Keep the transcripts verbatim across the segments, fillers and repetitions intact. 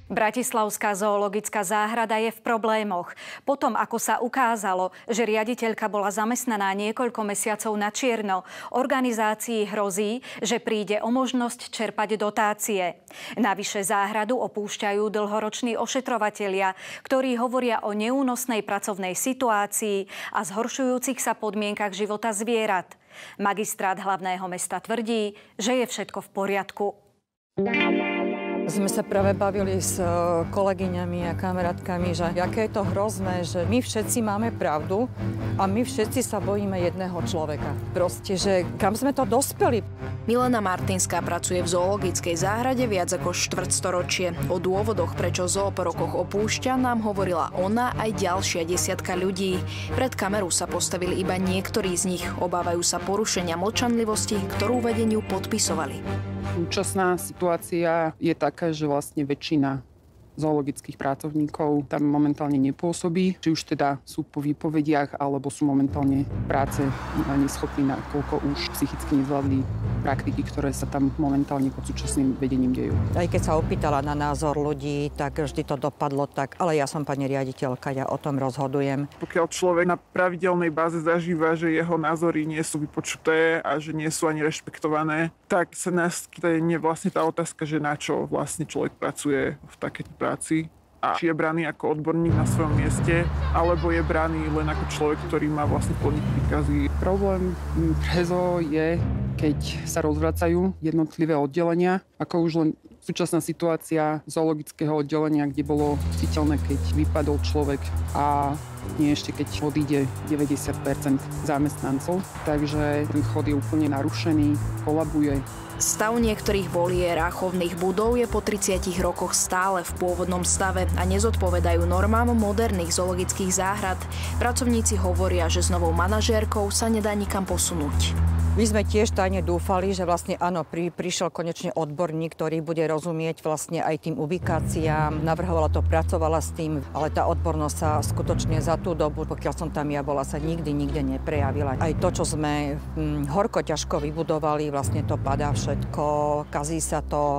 Bratislavská zoologická záhrada je v problémoch. Potom, ako sa ukázalo, že riaditeľka bola zamestnaná niekoľko mesiacov na čierno, organizácii hrozí, že príde o možnosť čerpať dotácie. Navyše záhradu opúšťajú dlhoroční ošetrovatelia, ktorí hovoria o neúnosnej pracovnej situácii a zhoršujúcich sa podmienkach života zvierat. Magistrát hlavného mesta tvrdí, že je všetko v poriadku. Sme sa práve bavili s kolegyňami a kamarátkami, že aké je to hrozné, že my všetci máme pravdu a my všetci sa bojíme jedného človeka. Proste, že kam sme to dospeli. Milena Martinská pracuje v zoologickej záhrade viac ako štvrťstoročie. O dôvodoch, prečo zoo po rokoch opúšťa, nám hovorila ona aj ďalšia desiatka ľudí. Pred kameru sa postavili iba niektorí z nich. Obávajú sa porušenia mlčanlivosti, ktorú vedeniu podpisovali. Súčasná situácia je taká, že vlastne väčšina zoologických pracovníkov tam momentálne nepôsobí. Či už teda sú po výpovediach, alebo sú momentálne práce neschopní, nakoľko už psychicky nezvládli praktiky, ktoré sa tam momentálne pod súčasným vedením dejú. Aj keď sa opýtala na názor ľudí, tak vždy to dopadlo tak, ale ja som pani riaditeľka, ja o tom rozhodujem. Pokiaľ človek na pravidelnej báze zažíva, že jeho názory nie sú vypočuté a že nie sú ani rešpektované, tak sa naskytne vlastne tá otázka, že na čo vlastne človek pracuje v takejto práci. A či je braný ako odborník na svojom mieste, alebo je braný len ako človek, ktorý má vlastne plniť príkazy. Problém pre zoo je, keď sa rozvracajú jednotlivé oddelenia, ako už len súčasná situácia zoologického oddelenia, kde bolo citeľné, keď vypadol človek a nie ešte keď odíde deväťdesiat percent zamestnancov. Takže ten chod je úplne narušený, kolabuje. Stav niektorých voliér a chovných budov je po tridsiatich rokoch stále v pôvodnom stave a nezodpovedajú normám moderných zoologických záhrad. Pracovníci hovoria, že s novou manažérkou sa nedá nikam posunúť. My sme tiež tajne dúfali, že vlastne áno, pri, prišiel konečne odborník, ktorý bude rozumieť vlastne aj tým ubikáciám. Navrhovala to, pracovala s tým, ale tá odbornosť sa skutočne za tú dobu, pokiaľ som tam ja bola, sa nikdy, nikde neprejavila. Aj to, čo sme hm, horko ťažko vybudovali, vlastne to padá všetko, kazí sa to,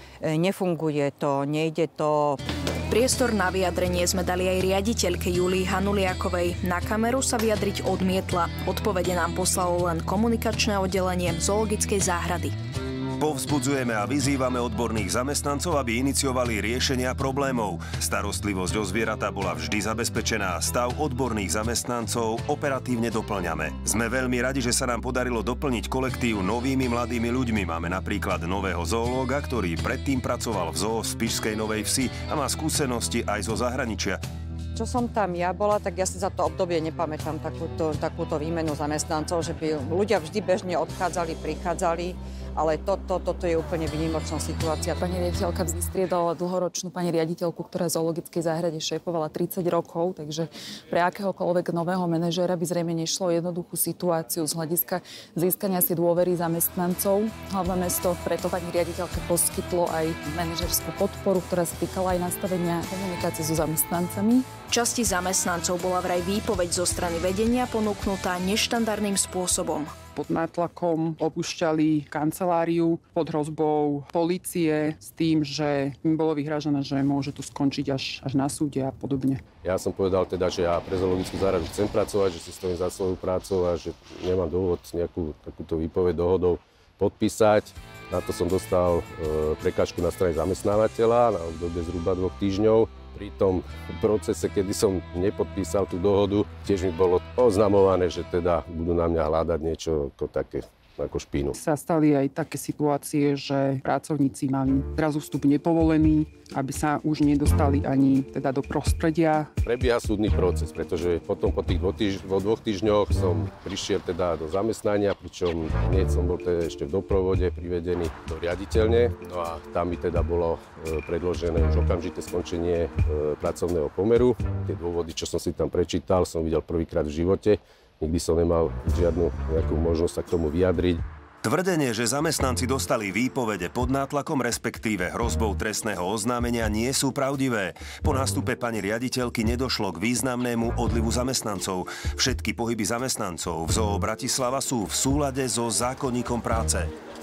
nefunguje to, nejde to. Priestor na vyjadrenie sme dali aj riaditeľke Julii Hanuliakovej. Na kameru sa vyjadriť odmietla. Odpovede nám poslalo len komunikačné oddelenie zoologickej záhrady. Povzbudzujeme a vyzývame odborných zamestnancov, aby iniciovali riešenia problémov. Starostlivosť o zvieratá bola vždy zabezpečená. Stav odborných zamestnancov operatívne doplňame. Sme veľmi radi, že sa nám podarilo doplniť kolektív novými mladými ľuďmi. Máme napríklad nového zoológa, ktorý predtým pracoval v zoo v Spišskej Novej Vsi a má skúsenosti aj zo zahraničia. Čo som tam ja bola, tak ja si za to obdobie nepamätám takúto, takúto výmenu zamestnancov, že by ľudia vždy bežne odchádzali, prichádzali, ale toto, toto je úplne výnimočná situácia. Pani riaditeľka vystriedala dlhoročnú pani riaditeľku, ktorá v zoologickej záhrade šéfovala tridsať rokov, takže pre akéhokoľvek nového manažéra by zrejme nešlo jednoduchú situáciu z hľadiska získania si dôvery zamestnancov. Hlavné mesto preto pani riaditeľke poskytlo aj manažerskú podporu, ktorá sa týkala aj nastavenia komunikácie so zamestnancami. Časti zamestnancov bola vraj výpoveď zo strany vedenia ponúknutá neštandardným spôsobom. Pod nátlakom opúšťali kanceláriu pod hrozbou polície s tým, že im bolo vyhrážené, že môže to skončiť až, až na súde a podobne. Ja som povedal teda, že ja pre zoologickú záhradu chcem pracovať, že si stojím za svojou prácou a že nemám dôvod nejakú takúto výpoveď dohodou podpísať. Na to som dostal e, prekážku na strane zamestnávateľa na obdobie zhruba dvoch týždňov. Pri tom procese, kedy som nepodpísal tú dohodu, tiež mi bolo oznamované, že teda budú na mňa hľadať niečo ako také ako špínu. Sa stali aj také situácie, že pracovníci mali zrazu vstup nepovolený, aby sa už nedostali ani teda do prostredia. Prebieha súdny proces, pretože potom po tých dvo týž- vo dvoch týždňoch som prišiel teda do zamestnania, pričom hneď som bol teda ešte v doprovode privedený do riaditeľne. No a tam mi teda bolo e, predložené už okamžité skončenie e, pracovného pomeru. Tie dôvody, čo som si tam prečítal, som videl prvýkrát v živote. Nikdy som nemal žiadnu nejakú možnosť sa k tomu vyjadriť. Tvrdenie, že zamestnanci dostali výpovede pod nátlakom, respektíve hrozbou trestného oznámenia, nie sú pravdivé. Po nástupe pani riaditeľky nedošlo k významnému odlivu zamestnancov. Všetky pohyby zamestnancov v zoo Bratislava sú v súlade so zákonníkom práce.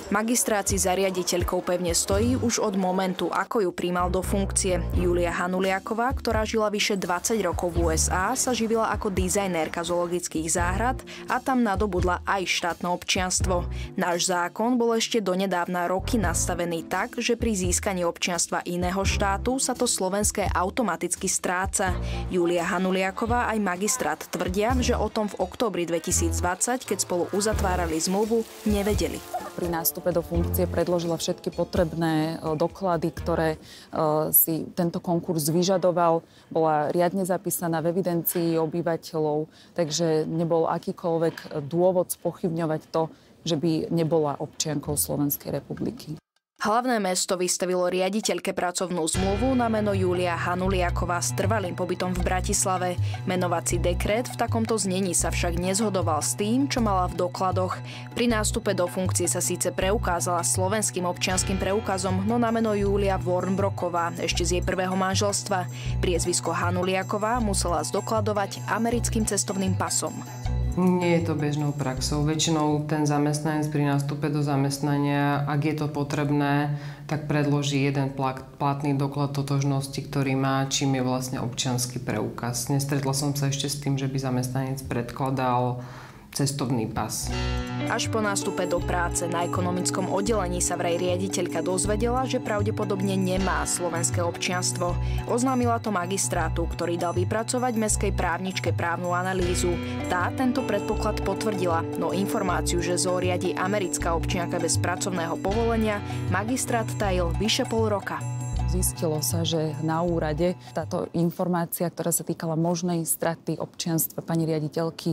Magistrát si za riaditeľkou pevne stojí už od momentu, ako ju prijímal do funkcie. Julia Hanuliaková, ktorá žila vyše dvadsať rokov v ú es á, sa živila ako dizajnérka zoologických záhrad a tam nadobudla aj štátne občianstvo. Náš zákon bol ešte donedávna roky nastavený tak, že pri získaní občianstva iného štátu sa to slovenské automaticky stráca. Julia Hanuliaková aj magistrát tvrdia, že o tom v októbri dvetisícdvadsať, keď spolu uzatvárali zmluvu, nevedeli. Pri nástupe do funkcie predložila všetky potrebné doklady, ktoré si tento konkurs vyžadoval. Bola riadne zapísaná v evidencii obyvateľov, takže nebol akýkoľvek dôvod spochybňovať to, že by nebola občiankou Slovenskej republiky. Hlavné mesto vystavilo riaditeľke pracovnú zmluvu na meno Julia Hanuliaková s trvalým pobytom v Bratislave. Menovací dekret v takomto znení sa však nezhodoval s tým, čo mala v dokladoch. Pri nástupe do funkcie sa síce preukázala slovenským občianskym preukazom, no na meno Julia Wornbroková, ešte z jej prvého manželstva. Priezvisko Hanuliaková musela zdokladovať americkým cestovným pasom. Nie je to bežnou praxou. Väčšinou ten zamestnanec pri nástupe do zamestnania, ak je to potrebné, tak predloží jeden platný doklad totožnosti, ktorý má, čím je vlastne občiansky preukaz. Nestretla som sa ešte s tým, že by zamestnanec predkladal cestovný pas. Až po nástupe do práce na ekonomickom oddelení sa vraj riaditeľka dozvedela, že pravdepodobne nemá slovenské občianstvo. Oznámila to magistrátu, ktorý dal vypracovať mestskej právničke právnu analýzu. Tá tento predpoklad potvrdila, no informáciu, že zó riadi americká občianka bez pracovného povolenia, magistrát tajil vyše pol roka. Zistilo sa, že na úrade táto informácia, ktorá sa týkala možnej straty občianstva pani riaditeľky,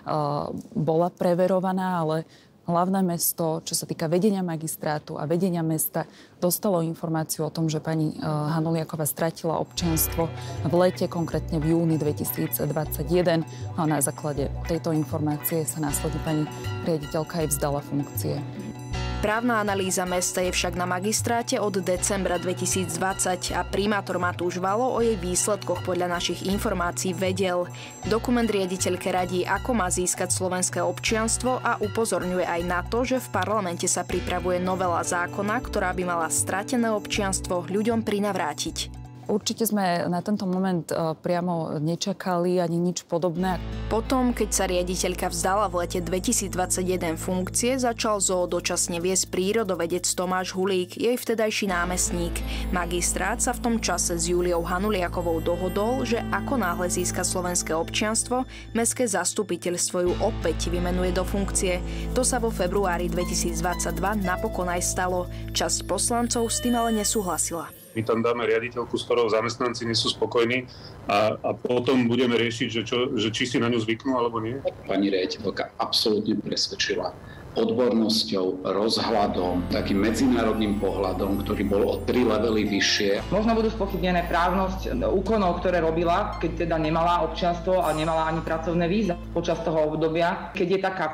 bola preverovaná, ale hlavné mesto, čo sa týka vedenia magistrátu a vedenia mesta, dostalo informáciu o tom, že pani Hanuliaková stratila občianstvo v lete, konkrétne v júni dvetisícdvadsaťjeden. A na základe tejto informácie sa následne pani riaditeľka aj vzdala funkcie. Právna analýza mesta je však na magistráte od decembra dvetisícdvadsať a primátor Matúš Valo o jej výsledkoch podľa našich informácií vedel. Dokument riaditeľke radí, ako má získať slovenské občianstvo a upozorňuje aj na to, že v parlamente sa pripravuje novela zákona, ktorá by mala stratené občianstvo ľuďom prinavrátiť. Určite sme na tento moment priamo nečakali ani nič podobné. Potom, keď sa riaditeľka vzdala v lete dvetisícdvadsaťjeden funkcie, začal zó dočasne viesť prírodovedec Tomáš Hulík, jej vtedajší námestník. Magistrát sa v tom čase s Juliou Hanuliakovou dohodol, že ako náhle získa slovenské občianstvo, mestské zastupiteľstvo ju opäť vymenuje do funkcie. To sa vo februári dvetisícdvadsaťdva napokon aj stalo. Časť poslancov s tým ale nesúhlasila. My tam dáme riaditeľku, s ktorou zamestnanci nie sú spokojní a, a potom budeme riešiť, že, čo, že či si na ňu zvyknú alebo nie. Pani riaditeľka absolútne presvedčila odbornosťou, rozhľadom, takým medzinárodným pohľadom, ktorý bol o tri levely vyššie. Možno budú spochybnené právnosť úkonov, ktoré robila, keď teda nemala občianstvo a nemala ani pracovné víza počas toho obdobia. Keď je taká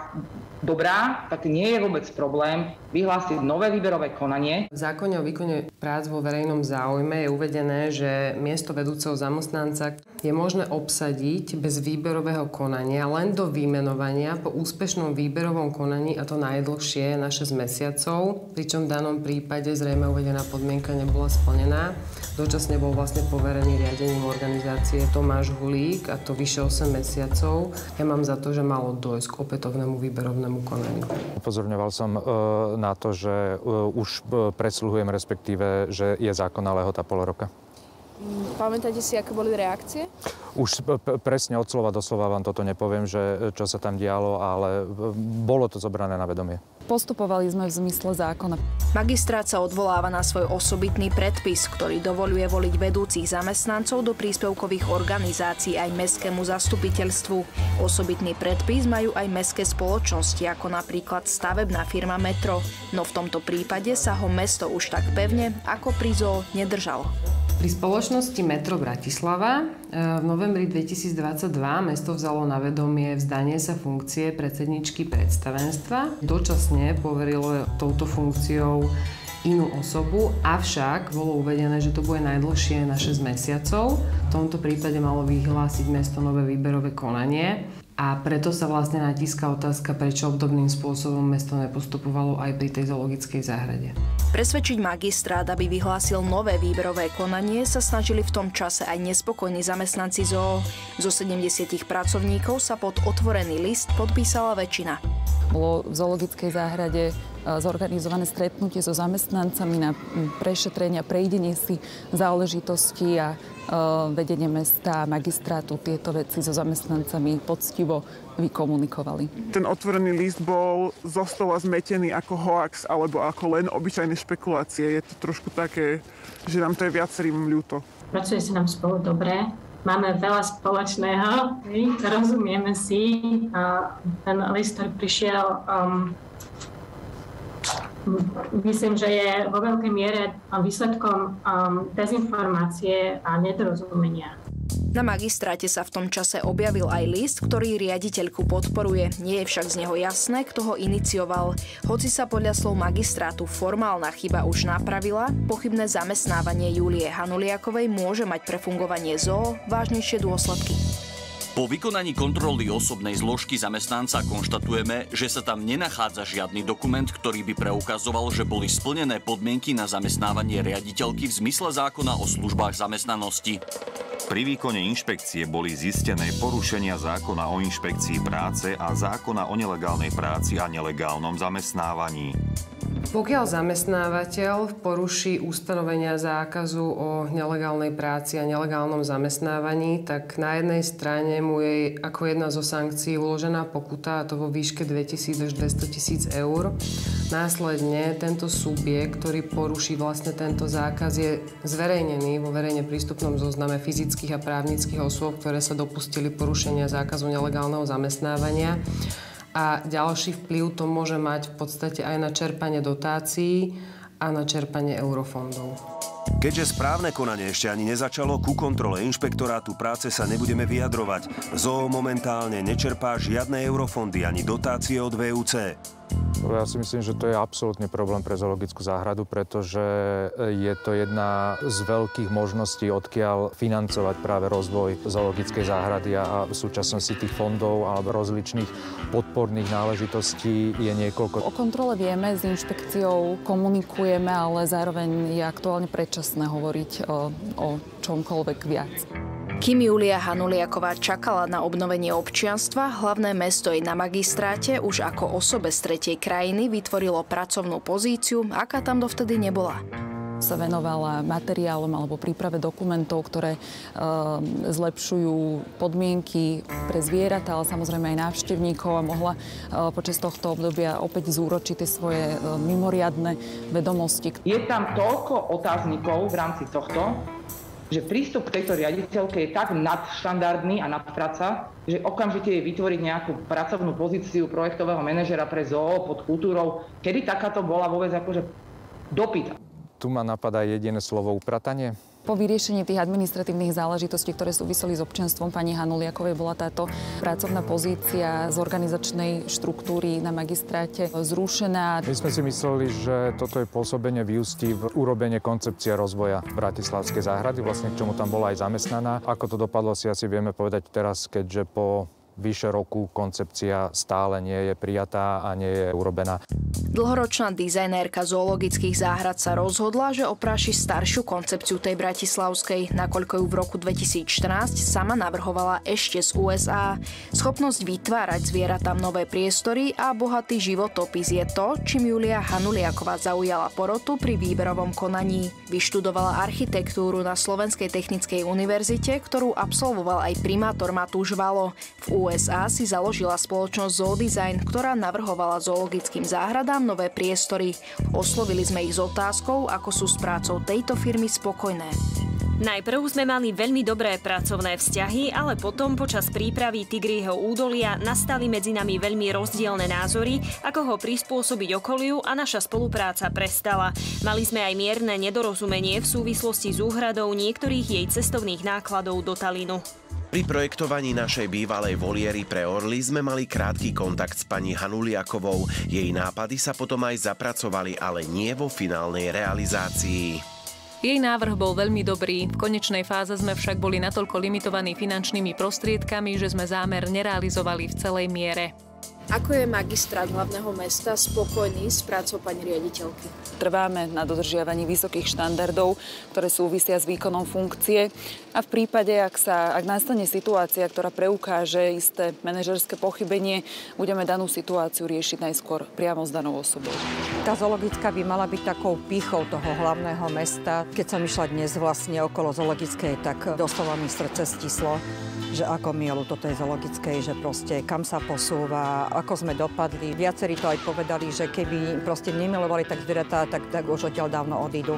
dobrá, tak nie je vôbec problém vyhlásiť nové výberové konanie. V zákone o výkone prác vo verejnom záujme je uvedené, že miesto vedúceho zamestnanca je možné obsadiť bez výberového konania len do vymenovania po úspešnom výberovom konaní, a to najdlhšie na šesť mesiacov, pričom v danom prípade zrejme uvedená podmienka nebola splnená. Dočasne bol vlastne poverený riadením organizácie Tomáš Hulík, a to vyše osem mesiacov. Ja mám za to, že malo dôjsť k opätovnému výberovnému konaniu. Upozorňoval som e, na to, že e, už presluhujem, respektíve, že je zákonná lehota pol roka. Pamätáte si, aké boli reakcie? Už p- presne od slova do slova vám toto nepoviem, že čo sa tam dialo, ale bolo to zobrané na vedomie. Postupovali sme v zmysle zákona. Magistrát sa odvoláva na svoj osobitný predpis, ktorý dovoľuje voliť vedúcich zamestnancov do príspevkových organizácií aj mestskému zastupiteľstvu. Osobitný predpis majú aj mestské spoločnosti, ako napríklad stavebná firma Metro. No v tomto prípade sa ho mesto už tak pevne ako pri zó nedržalo. Pri spoločnosti Metro Bratislava v novembri dvetisícdvadsaťdva mesto vzalo na vedomie vzdanie sa funkcie predsedničky predstavenstva. Dočasne poverilo touto funkciou inú osobu, avšak bolo uvedené, že to bude najdlhšie na šesť mesiacov. V tomto prípade malo vyhlásiť mesto nové výberové konanie A preto sa vlastne natíska otázka, prečo obdobným spôsobom mesto nepostupovalo aj pri tej zoologickej záhrade. Presvedčiť magistrát, aby vyhlásil nové výberové konanie, sa snažili v tom čase aj nespokojní zamestnanci zoo. Zo sedemdesiat pracovníkov sa pod otvorený list podpísala väčšina. Bolo v zoologickej záhrade zorganizované stretnutie so zamestnancami na prešetrenie a prejdenie si záležitosti a vedenie mesta a magistrátu tieto veci so zamestnancami poctivo vykomunikovali. Ten otvorený list bol zo stola zmetený ako hoax alebo ako len obyčajné špekulácie. Je to trošku také, že nám to je viacerým ľúto. Pracuje sa nám spolu dobre. Máme veľa spoločného, rozumieme si. A ten list, ktorý prišiel, um, myslím, že je vo veľkej miere výsledkom um, dezinformácie a nedorozumenia. Na magistráte sa v tom čase objavil aj list, ktorý riaditeľku podporuje. Nie je však z neho jasné, kto ho inicioval. Hoci sa podľa slov magistrátu formálna chyba už napravila, pochybné zamestnávanie Julie Hanuliakovej môže mať pre fungovanie zoo vážnejšie dôsledky. Po vykonaní kontroly osobnej zložky zamestnanca konštatujeme, že sa tam nenachádza žiadny dokument, ktorý by preukazoval, že boli splnené podmienky na zamestnávanie riaditeľky v zmysle zákona o službách zamestnanosti. Pri výkone inšpekcie boli zistené porušenia zákona o inšpekcii práce a zákona o nelegálnej práci a nelegálnom zamestnávaní. Pokiaľ zamestnávateľ poruší ustanovenia zákazu o nelegálnej práci a nelegálnom zamestnávaní, tak na jednej strane mu je ako jedna zo sankcií uložená pokuta, a to vo výške dvetisíc až dvestotisíc eur. Následne tento subjekt, ktorý poruší vlastne tento zákaz, je zverejnený vo verejne prístupnom zozname fyzických a právnických osôb, ktoré sa dopustili porušenia zákazu nelegálneho zamestnávania. A ďalší vplyv to môže mať v podstate aj na čerpanie dotácií a na čerpanie eurofondov. Keďže správne konanie ešte ani nezačalo, ku kontrole inšpektorátu práce sa nebudeme vyjadrovať. Zoo momentálne nečerpá žiadne eurofondy ani dotácie od vé ú cé. Ja si myslím, že to je absolútny problém pre zoologickú záhradu, pretože je to jedna z veľkých možností, odkiaľ financovať práve rozvoj zoologickej záhrady a v súčasnosti tých fondov alebo rozličných podporných náležitostí je niekoľko. O kontrole vieme, s inšpekciou komunikujeme, ale zároveň je aktuálne predčasné hovoriť o, o čomkoľvek viac. Kým Julia Hanuliaková čakala na obnovenie občianstva, hlavné mesto jej na magistráte už ako osobe z tretej krajiny vytvorilo pracovnú pozíciu, aká tam dovtedy nebola. Sa venovala materiálom alebo príprave dokumentov, ktoré e, zlepšujú podmienky pre zvieratá, ale samozrejme aj návštevníkov a mohla e, počas tohto obdobia opäť zúročiť tie svoje e, mimoriadne vedomosti. Je tam toľko otáznikov v rámci tohto, že prístup k tejto riaditeľke je tak nadštandardný a nadpraca, že okamžite jej vytvoriť nejakú pracovnú pozíciu projektového manažera pre zoo pod kultúrou, kedy takáto bola vôbec akože dopyt. Tu ma napadá jediné slovo upratanie. Po vyriešení tých administratívnych záležitostí, ktoré súviseli s občianstvom pani Hanuliakovej, bola táto pracovná pozícia z organizačnej štruktúry na magistráte zrušená. My sme si mysleli, že toto je pôsobenie vyústí v urobenie koncepcie rozvoja Bratislavskej záhrady, vlastne k čomu tam bola aj zamestnaná. Ako to dopadlo, si asi vieme povedať teraz, keďže po vyše roku koncepcia stále nie je prijatá a nie je urobená. Dlhoročná dizajnérka zoologických záhrad sa rozhodla, že opráši staršiu koncepciu tej bratislavskej, nakoľko ju v roku dvetisícštrnásť sama navrhovala ešte z ú es á. Schopnosť vytvárať zvieratám nové priestory a bohatý životopis je to, čím Julia Hanuliaková zaujala porotu pri výberovom konaní. Vyštudovala architektúru na Slovenskej technickej univerzite, ktorú absolvoval aj primátor Matúš Valo. V ú es á si založila spoločnosť Zoodesign, ktorá navrhovala zoologickým záhradám nové priestory. Oslovili sme ich s otázkou, ako sú s prácou tejto firmy spokojné. Najprv sme mali veľmi dobré pracovné vzťahy, ale potom počas prípravy Tigriho údolia nastali medzi nami veľmi rozdielne názory, ako ho prispôsobiť okoliu, a naša spolupráca prestala. Mali sme aj mierne nedorozumenie v súvislosti s úhradou niektorých jej cestovných nákladov do Talinu. Pri projektovaní našej bývalej voliery pre orly sme mali krátky kontakt s pani Hanuliakovou. Jej nápady sa potom aj zapracovali, ale nie vo finálnej realizácii. Jej návrh bol veľmi dobrý. V konečnej fáze sme však boli natoľko limitovaní finančnými prostriedkami, že sme zámer nerealizovali v celej miere. Ako je magistrát hlavného mesta spokojný s prácou pani riaditeľky? Trváme na dodržiavaní vysokých štandardov, ktoré súvisia s výkonom funkcie. A v prípade, ak, sa, ak nastane situácia, ktorá preukáže isté manažerské pochybenie, budeme danú situáciu riešiť najskôr priamo s danou osobou. Tá zoologická by mala byť takou pýchou toho hlavného mesta. Keď som išla dnes vlastne okolo zoologickej, tak doslova mi srdce stislo, že ako mielu toto je zoologickej, že proste kam sa posúva, ako sme dopadli. Viacerí to aj povedali, že keby proste nemilovali tak zvieratá, tak, tak už odtiaľ dávno odídu.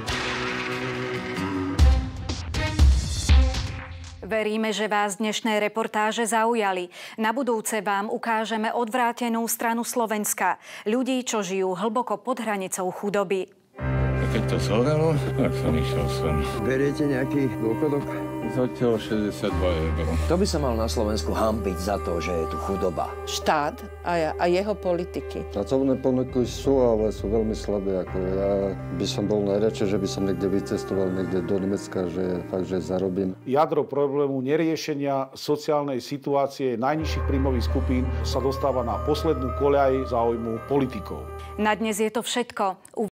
Veríme, že vás dnešné reportáže zaujali. Na budúce vám ukážeme odvrátenú stranu Slovenska. Ľudí, čo žijú hlboko pod hranicou chudoby. Keď to zhorelo, tak som išiel sem. Beriete nejaký dôchodok? Zatiaľ šesťdesiatdva eur. Kto by sa mal na Slovensku hanbiť za to, že je tu chudoba? Štát a, a jeho politiky. Pracovné ponuky sú, ale sú veľmi slabé. Ako ja by som bol najradšej, že by som niekde vycestoval, niekde do Nemecka, že fakt, že zarobím. Jadro problému neriešenia sociálnej situácie najnižších príjmových skupín sa dostáva na poslednú koľaj záujmu politikov. Na dnes je to všetko.